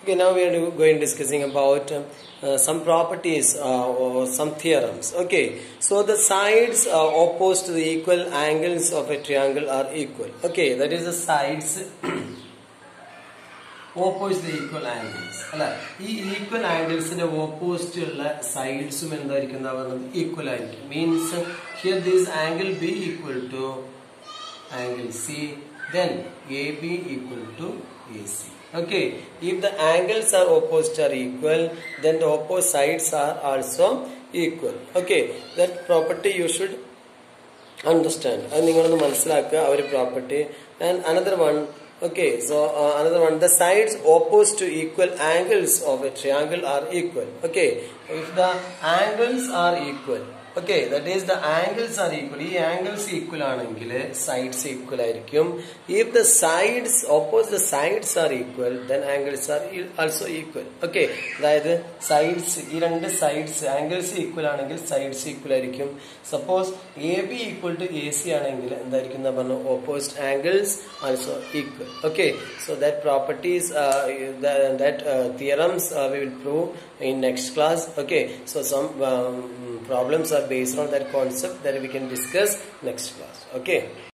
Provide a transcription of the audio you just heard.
Okay, now we are going discussing about some properties or some theorems. Okay, so the sides opposed to the equal angles of a triangle are equal. Okay, that is the sides opposite the equal angles. അല്ല ഈ equal ആംഗിൾസിന്റെ opposite ഉള്ള സൈഡ്സും എന്തായിരിക്കും equal ആയിരിക്കും. Means here this angle B equal to angle C, then AB equal to AC. Okay, if the angles are opposite are equal, then the opposite sides are also equal. Okay, that property you should understand. And you will manassilakka our property. And another one. Okay, so another one, the sides opposed to equal angles of a triangle are equal. Okay, if the angles are equal, okay, that is the angles are equal. These angles equal ആണെങ്കിൽ sides equal ആയിരിക്കും. If the sides opposite the sides are equal, then angles are also equal. Okay, അതായത് sides ഈ രണ്ട് sides angles equal ആണെങ്കിൽ sides equal ആയിരിക്കും. Suppose AB equal to AC ആണെങ്കിൽ എന്തായിരിക്കും എന്ന് പറഞ്ഞു opposite angles also equal. Okay, so that properties that theorems we will prove in next class. Okay, so some problems are based on that concept that we can discuss next class. Okay.